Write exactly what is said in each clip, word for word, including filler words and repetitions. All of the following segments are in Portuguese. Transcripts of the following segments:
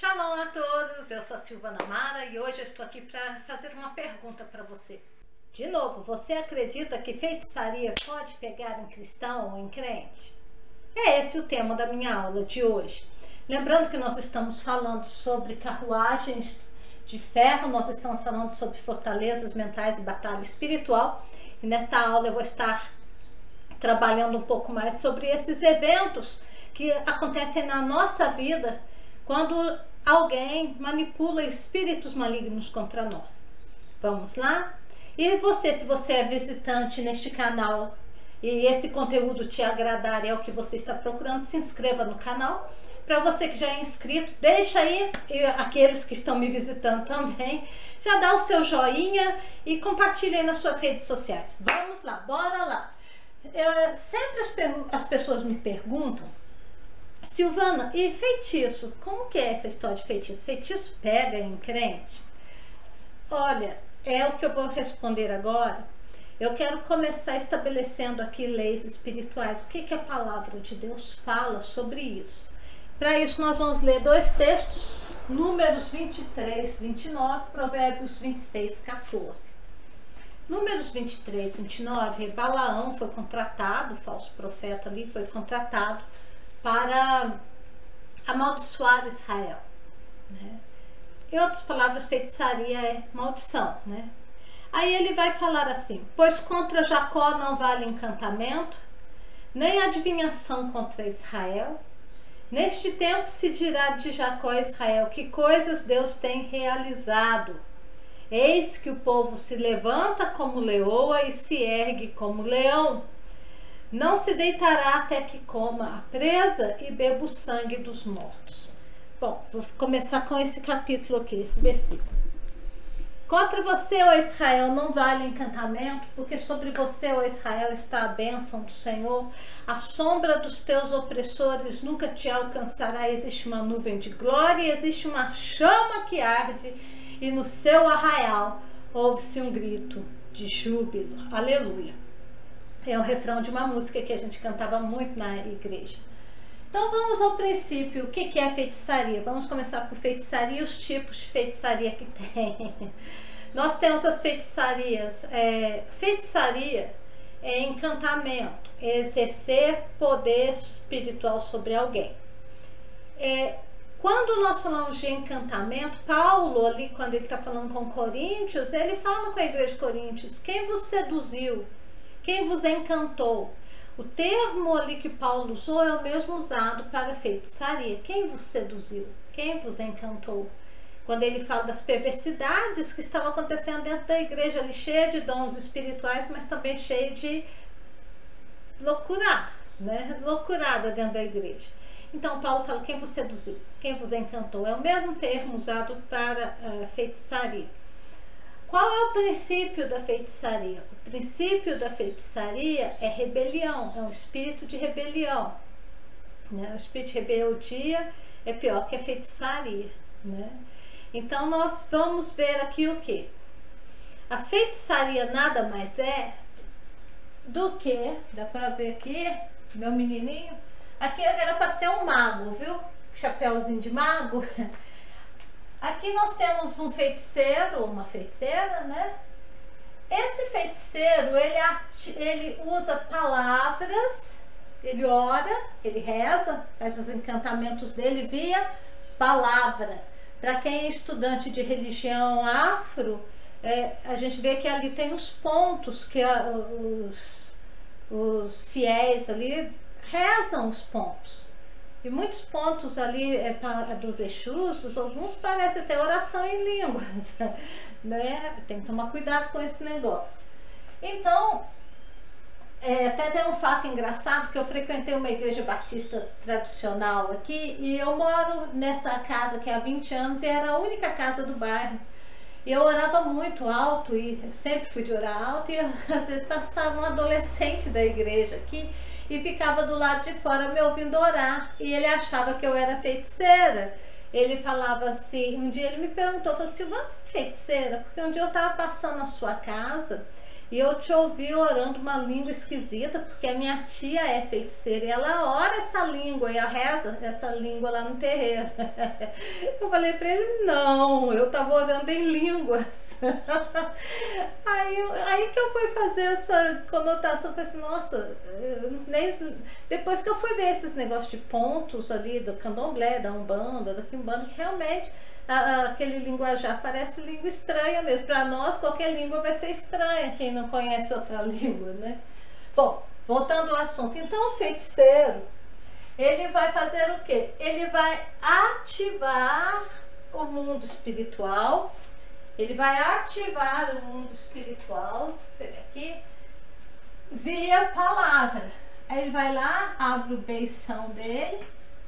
Shalom a todos, eu sou a Silvana Mara e hoje eu estou aqui para fazer uma pergunta para você. De novo, você acredita que feitiçaria pode pegar em cristão ou em crente? É esse o tema da minha aula de hoje. Lembrando que nós estamos falando sobre carruagens de ferro, nós estamos falando sobre fortalezas mentais e batalha espiritual. E nesta aula eu vou estar trabalhando um pouco mais sobre esses eventos que acontecem na nossa vida quando alguém manipula espíritos malignos contra nós. Vamos lá? E você, se você é visitante neste canal e esse conteúdo te agradar, é o que você está procurando, se inscreva no canal. Para você que já é inscrito, deixa aí, e aqueles que estão me visitando também, já dá o seu joinha e compartilha aí nas suas redes sociais. Vamos lá, bora lá. Eu, sempre as, as pessoas me perguntam: Silvana, e feitiço? Como que é essa história de feitiço? Feitiço pega em crente? Olha, é o que eu vou responder agora. Eu quero começar estabelecendo aqui leis espirituais. O que, que a palavra de Deus fala sobre isso? Para isso nós vamos ler dois textos, Números vinte e três, vinte e nove, Provérbios vinte e seis, quatorze. Números vinte e três, vinte e nove, Balaão foi contratado, o falso profeta ali foi contratado para amaldiçoar Israel, né? Em outras palavras, feitiçaria é maldição, né? Aí ele vai falar assim: pois contra Jacó não vale encantamento, nem adivinhação contra Israel. Neste tempo se dirá de Jacó e Israel: que coisas Deus tem realizado. Eis que o povo se levanta como leoa e se ergue como leão. Não se deitará até que coma a presa e beba o sangue dos mortos. Bom, vou começar com esse capítulo aqui, esse versículo. Contra você, ó Israel, não vale encantamento, porque sobre você, ó Israel, está a bênção do Senhor. A sombra dos teus opressores nunca te alcançará. Existe uma nuvem de glória e existe uma chama que arde, e no seu arraial ouve-se um grito de júbilo. Aleluia. É o refrão de uma música que a gente cantava muito na igreja. Então vamos ao princípio. O que é feitiçaria? Vamos começar por feitiçaria e os tipos de feitiçaria que tem. Nós temos as feitiçarias. É, feitiçaria é encantamento, é exercer poder espiritual sobre alguém. É, quando nós falamos de encantamento, Paulo ali, quando ele está falando com Coríntios, ele fala com a igreja de Coríntios: quem vos seduziu? Quem vos encantou? O termo ali que Paulo usou é o mesmo usado para feitiçaria. Quem vos seduziu? Quem vos encantou? Quando ele fala das perversidades que estavam acontecendo dentro da igreja ali, cheia de dons espirituais, mas também cheia de loucurada, né? Loucurada dentro da igreja. Então Paulo fala: quem vos seduziu? Quem vos encantou? É o mesmo termo usado para uh, feitiçaria. Qual é o princípio da feitiçaria? O princípio da feitiçaria é rebelião, é um espírito de rebelião, né? O espírito de rebeldia é pior que a feitiçaria, né? Então nós vamos ver aqui o que? A feitiçaria nada mais é do que, dá para ver aqui, meu menininho, aqui era para ser um mago, viu? Chapeuzinho de mago. Aqui nós temos um feiticeiro, uma feiticeira, né? Esse feiticeiro, ele, ele usa palavras, ele ora, ele reza, faz os encantamentos dele via palavra. Para quem é estudante de religião afro, é, a gente vê que ali tem os pontos que a, os, os fiéis ali rezam os pontos. E muitos pontos ali é, pra, dos Exus, dos alguns, parece ter oração em línguas, né? Tem que tomar cuidado com esse negócio. Então, é, até tem um fato engraçado, que eu frequentei uma igreja batista tradicional aqui, e eu moro nessa casa que há vinte anos, e era a única casa do bairro. E eu orava muito alto, e sempre fui de orar alto, e eu, às vezes passava um adolescente da igreja aqui, e ficava do lado de fora me ouvindo orar, e ele achava que eu era feiticeira. Ele falava assim, um dia ele me perguntou, falou assim: você é feiticeira? Porque um dia eu estava passando na sua casa e eu te ouvi orando uma língua esquisita, porque a minha tia é feiticeira e ela ora essa língua e a reza essa língua lá no terreiro. Eu falei para ele, não, eu estava orando em línguas. aí, eu, aí que eu fui fazer essa conotação, eu falei assim, nossa, eu nem, depois que eu fui ver esses negócios de pontos ali do candomblé, da umbanda, da quimbanda, que realmente a, a, aquele linguajar parece língua estranha mesmo. Para nós, qualquer língua vai ser estranha, quem não conhece outra língua, né? Bom, voltando ao assunto, então o feiticeiro, ele vai fazer o quê? Ele vai ativar o mundo espiritual, ele vai ativar o mundo espiritual, pera aqui, via palavra. Aí ele vai lá, abre o beição dele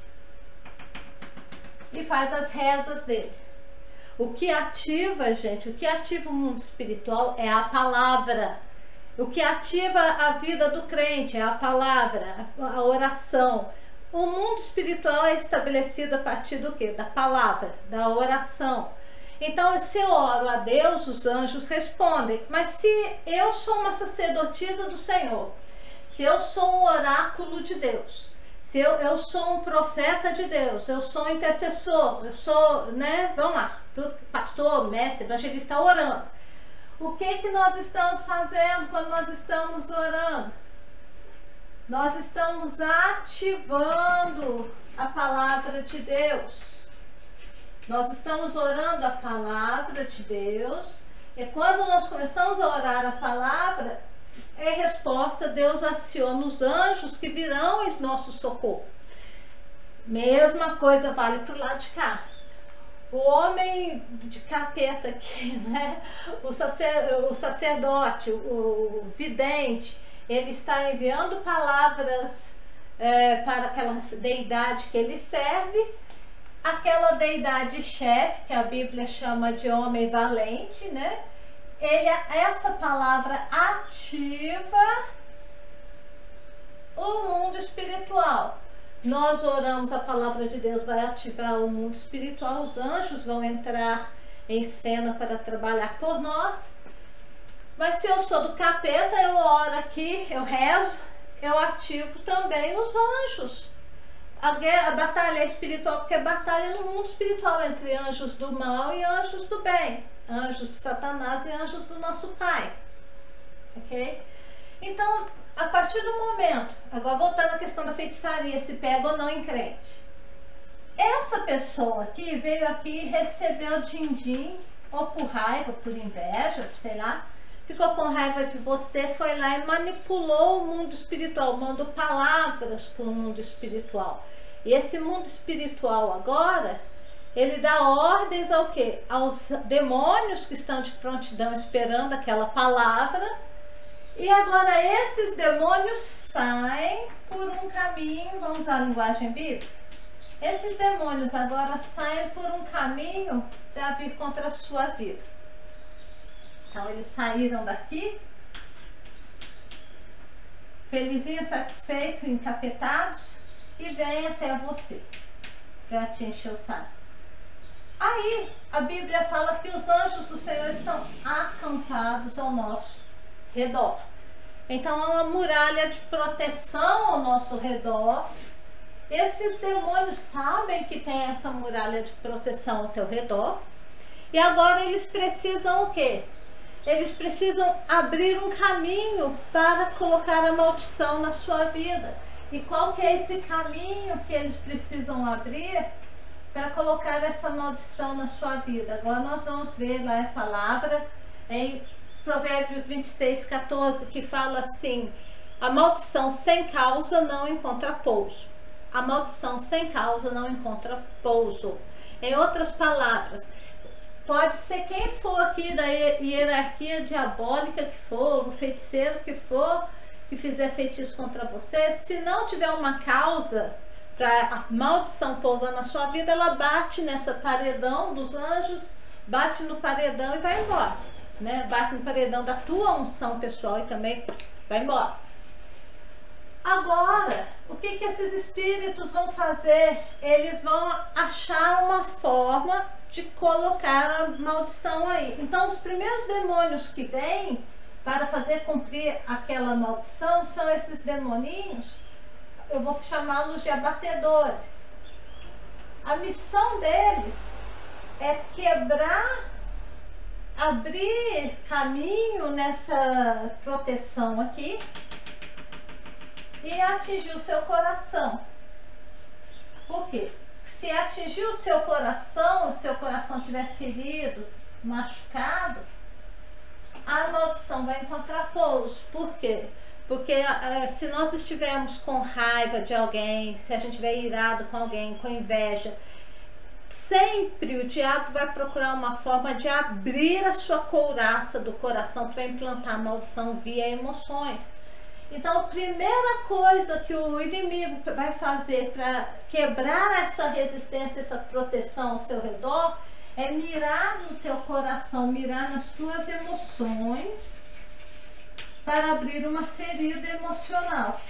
e faz as rezas dele. O que ativa, gente, o que ativa o mundo espiritual é a palavra. O que ativa a vida do crente é a palavra, a oração. O mundo espiritual é estabelecido a partir do quê? Da palavra, da oração. Então, se eu oro a Deus, os anjos respondem. Mas se eu sou uma sacerdotisa do Senhor, se eu sou um oráculo de Deus, se eu, eu sou um profeta de Deus, eu sou um intercessor, eu sou, né, vamos lá, tudo, pastor, mestre, evangelista, orando. O que que nós estamos fazendo quando nós estamos orando? Nós estamos ativando a palavra de Deus. Nós estamos orando a palavra de Deus. E quando nós começamos a orar a palavra, em resposta, Deus aciona os anjos que virão em nosso socorro. Mesma coisa vale para o lado de cá. O homem de capeta aqui, né? O, sacer, o sacerdote, o, o vidente, ele está enviando palavras é, para aquela deidade que ele serve. Aquela deidade chefe, que a Bíblia chama de homem valente, né? Ele, essa palavra ativa o mundo espiritual. Nós oramos, a palavra de Deus vai ativar o mundo espiritual, os anjos vão entrar em cena para trabalhar por nós. Mas se eu sou do capeta, eu oro aqui, eu rezo, eu ativo também os anjos. A, guerra, a batalha é espiritual, porque é batalha no mundo espiritual entre anjos do mal e anjos do bem. Anjos de Satanás e anjos do nosso Pai. Ok? Então, a partir do momento, agora voltando à questão da feitiçaria, se pega ou não em crente. Essa pessoa aqui veio aqui e recebeu din-din, ou por raiva, por inveja, sei lá, ficou com raiva de você, foi lá e manipulou o mundo espiritual, mandou palavras para o mundo espiritual. E esse mundo espiritual agora, ele dá ordens ao quê? Aos demônios que estão de prontidão esperando aquela palavra. E agora esses demônios saem por um caminho, vamos usar a linguagem bíblica? Esses demônios agora saem por um caminho para vir contra a sua vida. Então eles saíram daqui, felizinhos, satisfeitos, encapetados, e vêm até você para te encher o saco. Aí a Bíblia fala que os anjos do Senhor estão acampados ao nosso redor. Então há uma muralha de proteção ao nosso redor. Esses demônios sabem que tem essa muralha de proteção ao teu redor. E agora eles precisam o quê? Eles precisam abrir um caminho para colocar a maldição na sua vida. E qual que é esse caminho que eles precisam abrir para colocar essa maldição na sua vida? Agora nós vamos ver lá a palavra em Provérbios vinte e seis, quatorze, que fala assim: a maldição sem causa não encontra pouso. A maldição sem causa não encontra pouso. Em outras palavras, pode ser quem for aqui da hierarquia diabólica que for, o feiticeiro que for, que fizer feitiço contra você, se não tiver uma causa para a maldição pousar na sua vida, ela bate nessa paredão dos anjos, bate no paredão e vai embora, né? Bate no paredão da tua unção pessoal e também vai embora. Agora, o que que esses espíritos vão fazer? Eles vão achar uma forma de colocar a maldição aí. Então, os primeiros demônios que vêm para fazer cumprir aquela maldição são esses demoninhos, eu vou chamá-los de abatedores. A missão deles é quebrar, abrir caminho nessa proteção aqui e atingir o seu coração. Por quê? Se atingir o seu coração, o seu coração estiver ferido, machucado, a maldição vai encontrar pouso. Por quê? Porque uh, se nós estivermos com raiva de alguém, se a gente estiver irado com alguém, com inveja, sempre o diabo vai procurar uma forma de abrir a sua couraça do coração para implantar a maldição via emoções. Então, a primeira coisa que o inimigo vai fazer para quebrar essa resistência, essa proteção ao seu redor, é mirar no teu coração, mirar nas tuas emoções, para abrir uma ferida emocional.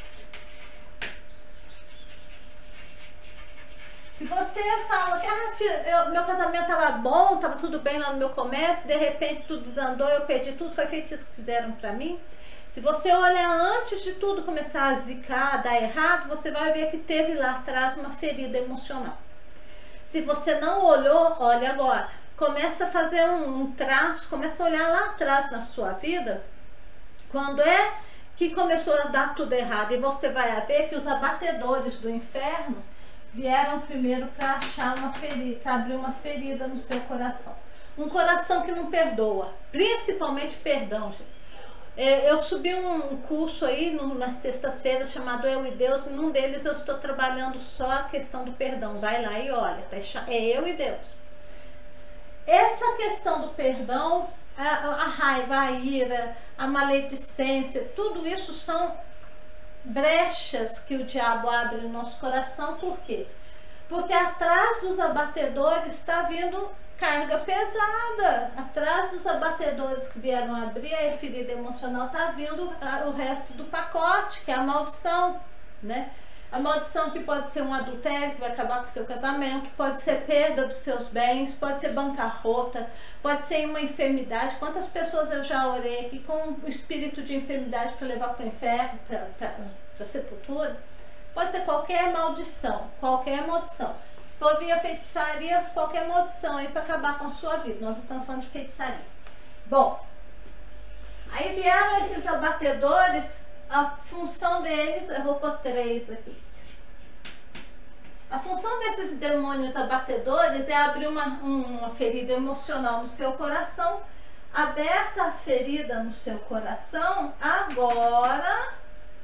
Se você fala que ah, filho, eu, meu casamento estava bom, estava tudo bem lá no meu comércio, de repente tudo desandou, eu perdi tudo, foi feito isso que fizeram para mim. Se você olhar antes de tudo começar a zicar, dar errado, você vai ver que teve lá atrás uma ferida emocional. Se você não olhou, olha agora. Começa a fazer um, um traço, começa a olhar lá atrás na sua vida, quando é que começou a dar tudo errado. E você vai ver que os abatedores do inferno vieram primeiro para achar uma ferida, para abrir uma ferida no seu coração. Um coração que não perdoa, principalmente perdão, gente. Eu subi um curso aí no, nas sextas-feiras chamado Eu e Deus, e num deles eu estou trabalhando só a questão do perdão. Vai lá e olha, tá, é eu e Deus. Essa questão do perdão, a, a raiva, a ira, a maledicência, tudo isso são brechas que o diabo abre no nosso coração. Por quê? Porque atrás dos abatedores está vindo carga pesada. Atrás dos abatedores que vieram abrir a ferida emocional está vindo a, o resto do pacote, que é a maldição, né? A maldição que pode ser um adultério, que vai acabar com o seu casamento, pode ser perda dos seus bens, pode ser bancarrota, pode ser uma enfermidade. Quantas pessoas eu já orei aqui com o espírito de enfermidade para levar para o inferno, para a sepultura? Pode ser qualquer maldição, qualquer maldição. Se for via feitiçaria, qualquer maldição aí para acabar com a sua vida. Nós estamos falando de feitiçaria. Bom, aí vieram esses abatedores, a função deles, eu vou pôr três aqui. A função desses demônios abatedores é abrir uma, uma ferida emocional no seu coração. Aberta a ferida no seu coração, agora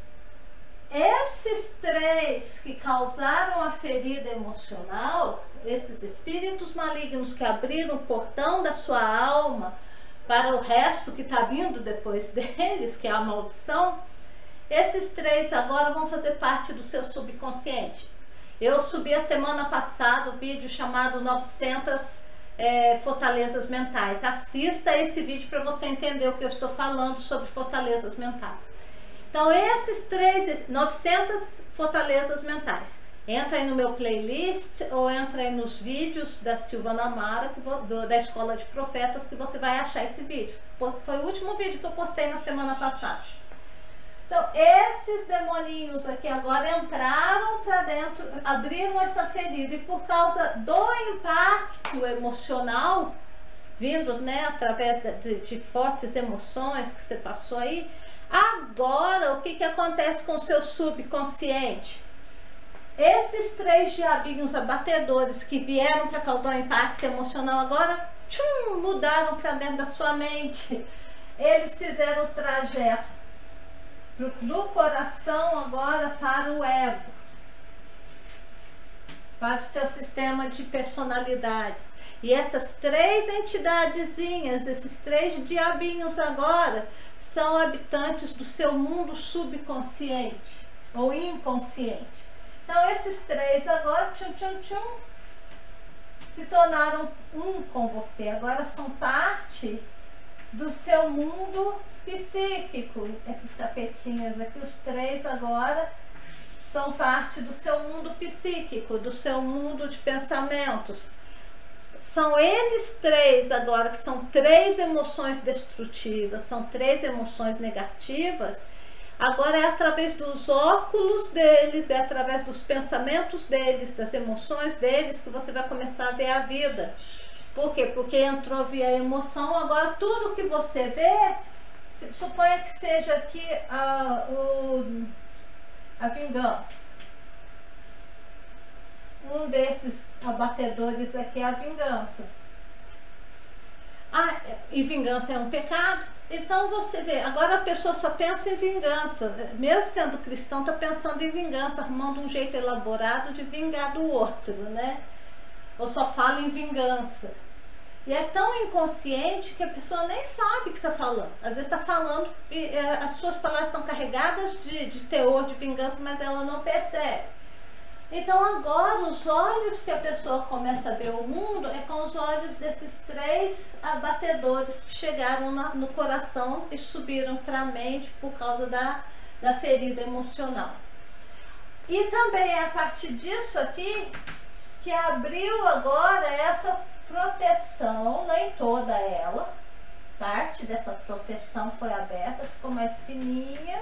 esses três que causaram a ferida emocional, esses espíritos malignos que abriram o portão da sua alma para o resto que está vindo depois deles, que é a maldição, esses três agora vão fazer parte do seu subconsciente. Eu subi a semana passada o vídeo chamado novecentas é, fortalezas mentais. Assista esse vídeo para você entender o que eu estou falando sobre fortalezas mentais. Então, esses três, novecentas fortalezas mentais. Entra aí no meu playlist ou entra aí nos vídeos da Silvana Amara, que vou, do, da Escola de Profetas, que você vai achar esse vídeo. Foi o último vídeo que eu postei na semana passada. Então, esses demoninhos aqui agora entraram para dentro, abriram essa ferida, e por causa do impacto emocional, vindo, né, através de, de fortes emoções que você passou aí, agora o que, que acontece com o seu subconsciente? Esses três diabinhos abatedores que vieram para causar um impacto emocional agora, tchum, mudaram para dentro da sua mente. Eles fizeram o trajeto do coração agora para o ego, para o seu sistema de personalidades. E essas três entidadezinhas, esses três diabinhos agora, são habitantes do seu mundo subconsciente ou inconsciente. Então esses três agora, tchum, tchum, tchum, se tornaram um com você. Agora são parte do seu mundo psíquico. Esses capetinhas aqui, os três agora, são parte do seu mundo psíquico, do seu mundo de pensamentos. São eles três agora, que são três emoções destrutivas, são três emoções negativas. Agora é através dos óculos deles, é através dos pensamentos deles, das emoções deles, que você vai começar a ver a vida. Por quê? Porque entrou via emoção. Agora tudo que você vê, suponha que seja aqui a, o, a vingança. Um desses abatedores aqui é a vingança. Ah, e vingança é um pecado. Então você vê, agora a pessoa só pensa em vingança. Mesmo sendo cristão, está pensando em vingança, arrumando um jeito elaborado de vingar do outro, né? Ou só fala em vingança. E é tão inconsciente que a pessoa nem sabe o que está falando. Às vezes está falando, e, é, as suas palavras estão carregadas de, de teor de vingança, mas ela não percebe. Então agora os olhos que a pessoa começa a ver o mundo é com os olhos desses três abatedores que chegaram na, no coração e subiram para a mente por causa da, da ferida emocional. E também é a partir disso aqui que abriu agora essa proteção, nem toda ela, parte dessa proteção foi aberta, ficou mais fininha.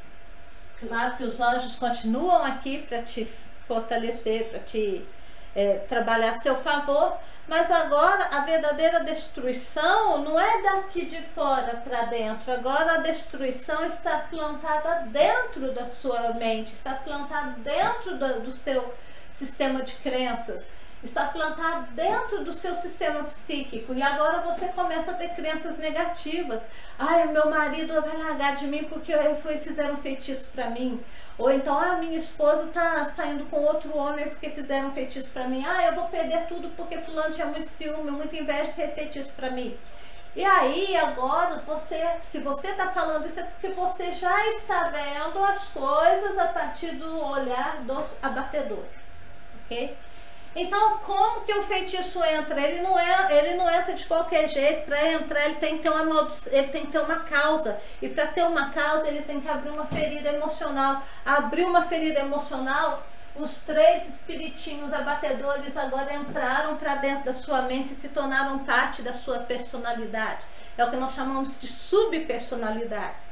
Claro que os anjos continuam aqui para te fortalecer, para te é, trabalhar a seu favor, mas agora a verdadeira destruição não é daqui de fora para dentro. Agora a destruição está plantada dentro da sua mente, está plantada dentro do, do seu sistema de crenças, está plantado dentro do seu sistema psíquico. E agora você começa a ter crenças negativas. Ai, o meu marido vai largar de mim porque foi, fizeram um feitiço para mim. Ou então, a ah, minha esposa está saindo com outro homem porque fizeram um feitiço para mim. Ah, eu vou perder tudo porque fulano tinha muito ciúme, muita inveja e fez feitiço para mim. E aí, agora, você, se você está falando isso, é porque você já está vendo as coisas a partir do olhar dos abatedores. Ok? Então, como que o feitiço entra? Ele não, é, ele não entra de qualquer jeito. Para entrar, ele tem que ter uma maldição, ele tem que ter uma causa. E para ter uma causa, ele tem que abrir uma ferida emocional. Abrir uma ferida emocional, os três espiritinhos abatedores agora entraram para dentro da sua mente e se tornaram parte da sua personalidade. É o que nós chamamos de subpersonalidades.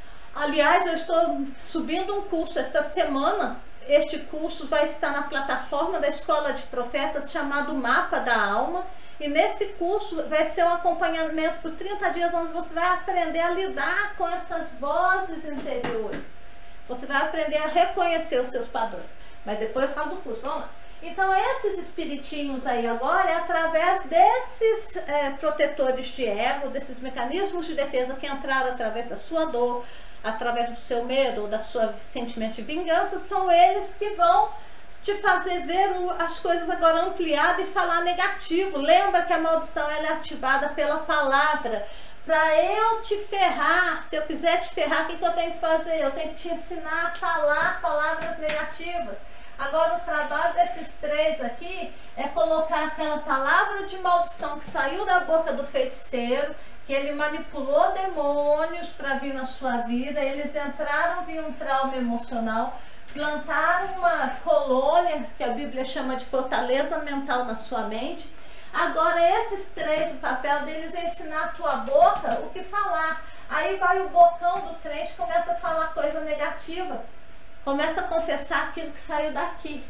Aliás, eu estou subindo um curso esta semana. Este curso vai estar na plataforma da Escola de Profetas, chamado Mapa da Alma. E nesse curso vai ser um acompanhamento por trinta dias, onde você vai aprender a lidar com essas vozes interiores. Você vai aprender a reconhecer os seus padrões. Mas depois eu falo do curso, vamos lá. Então esses espiritinhos aí agora é através desses é, protetores de ego, desses mecanismos de defesa que entraram através da sua dor, através do seu medo ou da sua sentimento de vingança, são eles que vão te fazer ver as coisas agora ampliadas e falar negativo. Lembra que a maldição ela é ativada pela palavra. Para eu te ferrar, se eu quiser te ferrar, o que, que eu tenho que fazer? Eu tenho que te ensinar a falar palavras negativas. Agora o trabalho desses três aqui é colocar aquela palavra de maldição que saiu da boca do feiticeiro, que ele manipulou demônios para vir na sua vida, eles entraram via um trauma emocional, plantaram uma colônia, que a Bíblia chama de fortaleza mental na sua mente. Agora esses três, o papel deles é ensinar a tua boca o que falar. Aí vai o bocão do crente, começa a falar coisa negativa, começa a confessar aquilo que saiu daqui.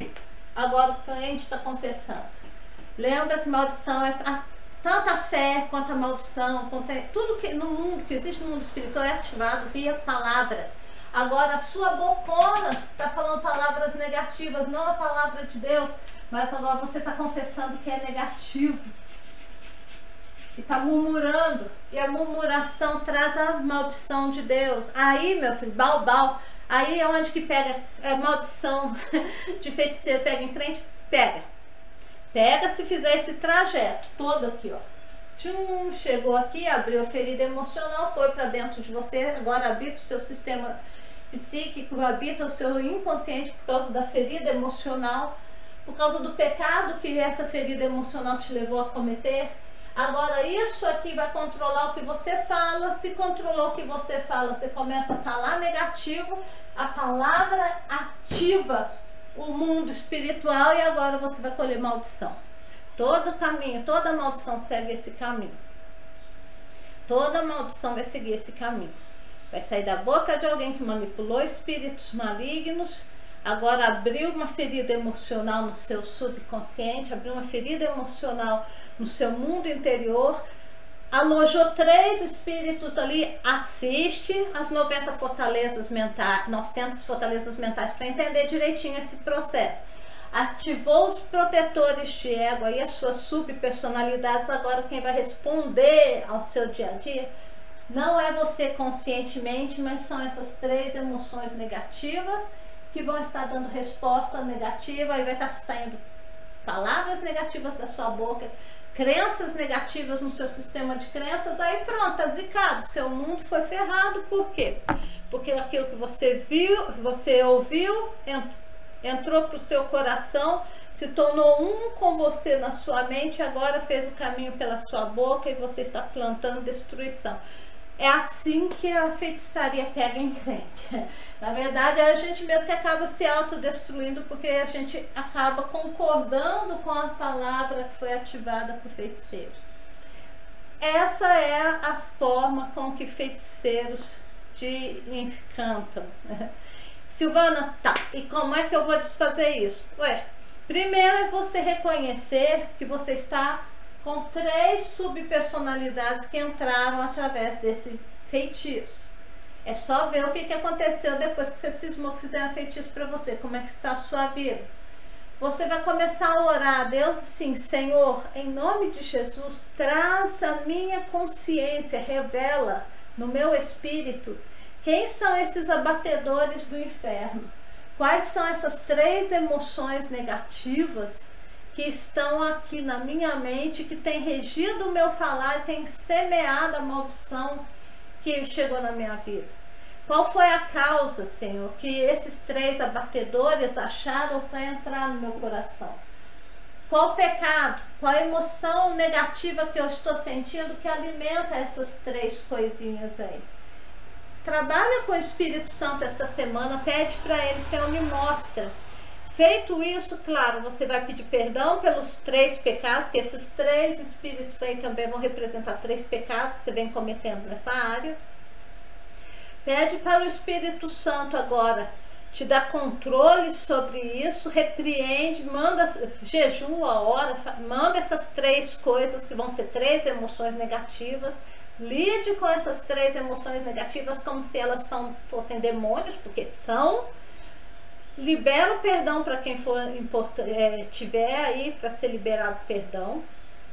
Agora o crente está confessando. Lembra que maldição é a tanto a fé quanto a maldição, quanto a, tudo que no mundo, que existe no mundo espiritual é ativado via palavra. Agora a sua bocona está falando palavras negativas, não a palavra de Deus, mas agora você está confessando que é negativo. E está murmurando. E a murmuração traz a maldição de Deus. Aí, meu filho, balbal, aí é onde que pega a maldição de feiticeiro, pega em crente, pega. Pega se fizer esse trajeto todo aqui, ó. Tchum, chegou aqui, abriu a ferida emocional, foi para dentro de você, agora habita o seu sistema psíquico, habita o seu inconsciente por causa da ferida emocional, por causa do pecado que essa ferida emocional te levou a cometer. Agora isso aqui vai controlar o que você fala. Se controlou o que você fala, você começa a falar negativo, a palavra ativa o mundo espiritual e agora você vai colher maldição. Todo caminho, toda maldição segue esse caminho. Toda maldição vai seguir esse caminho. Vai sair da boca de alguém que manipulou espíritos malignos, agora abriu uma ferida emocional no seu subconsciente, abriu uma ferida emocional no seu mundo interior, alojou três espíritos ali. Assiste as noventa fortalezas mentais, novecentas fortalezas mentais, para entender direitinho esse processo. Ativou os protetores de ego aí, as suas subpersonalidades. Agora quem vai responder ao seu dia a dia não é você conscientemente, mas são essas três emoções negativas que vão estar dando resposta negativa, e vai estar saindo palavras negativas da sua boca, crenças negativas no seu sistema de crenças. Aí pronto, tá zicado, seu mundo foi ferrado. Por quê? Porque aquilo que você viu, você ouviu, entrou para o seu coração, se tornou um com você na sua mente, agora fez o caminho pela sua boca e você está plantando destruição. É assim que a feitiçaria pega em crente. Na verdade, é a gente mesmo que acaba se autodestruindo, porque a gente acaba concordando com a palavra que foi ativada por feiticeiros. Essa é a forma com que feiticeiros te encantam. Silvana, tá, e como é que eu vou desfazer isso? Ué, primeiro é você reconhecer que você está com três subpersonalidades que entraram através desse feitiço. É só ver o que, que aconteceu depois que você cismou que fizeram feitiço para você, como é que está a sua vida. Você vai começar a orar a Deus assim: Senhor, em nome de Jesus, traz a minha consciência, revela no meu espírito quem são esses abatedores do inferno, quais são essas três emoções negativas que estão aqui na minha mente, que tem regido o meu falar, tem semeado a maldição que chegou na minha vida. Qual foi a causa, Senhor, que esses três abatedores acharam para entrar no meu coração? Qual o pecado, qual a emoção negativa que eu estou sentindo que alimenta essas três coisinhas aí? Trabalha com o Espírito Santo esta semana, pede para ele: Senhor, me mostra. Feito isso, claro, você vai pedir perdão pelos três pecados, que esses três espíritos aí também vão representar três pecados que você vem cometendo nessa área. Pede para o Espírito Santo agora te dar controle sobre isso, repreende, manda, jejua, ora, manda essas três coisas que vão ser três emoções negativas. Lide com essas três emoções negativas como se elas são, fossem demônios, porque são. Libera o perdão para quem for é, tiver aí para ser liberado perdão.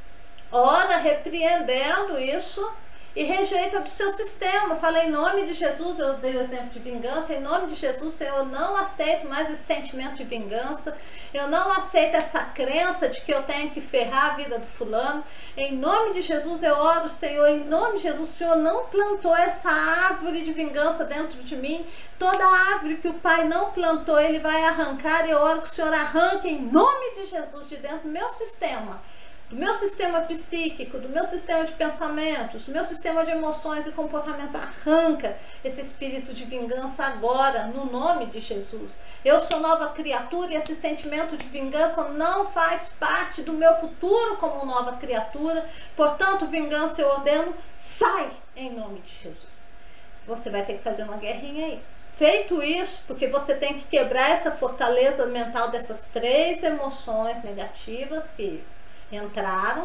Ora repreendendo isso e rejeita do seu sistema. Fala: em nome de Jesus, eu dei o exemplo de vingança, em nome de Jesus, Senhor, eu não aceito mais esse sentimento de vingança, eu não aceito essa crença de que eu tenho que ferrar a vida do fulano. Em nome de Jesus eu oro, Senhor, em nome de Jesus, o Senhor não plantou essa árvore de vingança dentro de mim. Toda árvore que o Pai não plantou, Ele vai arrancar, e eu oro que o Senhor arranque em nome de Jesus de dentro do meu sistema, do meu sistema psíquico, do meu sistema de pensamentos, do meu sistema de emoções e comportamentos. Arranca esse espírito de vingança agora, no nome de Jesus. Eu sou nova criatura e esse sentimento de vingança não faz parte do meu futuro como nova criatura. Portanto, vingança eu ordeno, sai em nome de Jesus. Você vai ter que fazer uma guerrinha aí. Feito isso, porque você tem que quebrar essa fortaleza mental dessas três emoções negativas que entraram,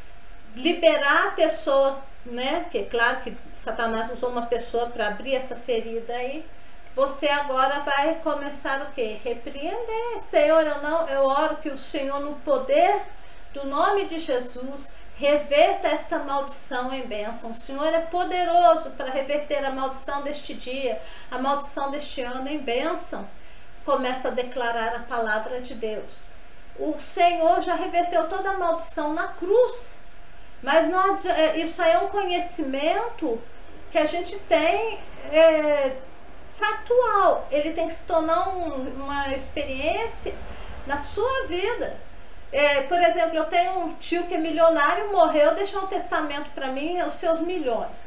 liberar a pessoa, né? Que é claro que Satanás usou uma pessoa para abrir essa ferida aí. Você agora vai começar o quê? Repreender. Senhor, eu não, eu oro que o Senhor, no poder do nome de Jesus, reverta esta maldição em bênção. O Senhor é poderoso para reverter a maldição deste dia, a maldição deste ano em bênção. Começa a declarar a palavra de Deus. O Senhor já reverteu toda a maldição na cruz. Mas não, isso aí é um conhecimento que a gente tem é, factual. Ele tem que se tornar um, uma experiência na sua vida. É, por exemplo, eu tenho um tio que é milionário, morreu, deixou um testamento para mim, os seus milhões.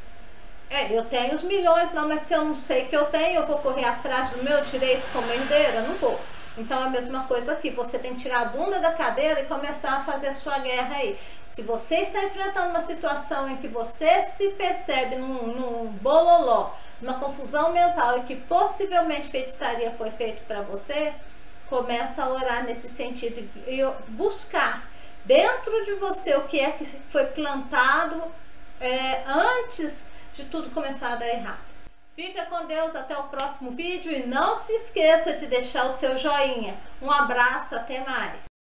É, eu tenho os milhões, não, mas se eu não sei que eu tenho, eu vou correr atrás do meu direito como herdeira? Não vou. Então é a mesma coisa aqui, você tem que tirar a bunda da cadeira e começar a fazer a sua guerra aí. Se você está enfrentando uma situação em que você se percebe num, num bololó, uma confusão mental e que possivelmente feitiçaria foi feito para você, começa a orar nesse sentido e buscar dentro de você o que é que foi plantado é, antes de tudo começar a dar errado. Fica com Deus, até o próximo vídeo e não se esqueça de deixar o seu joinha. Um abraço, até mais!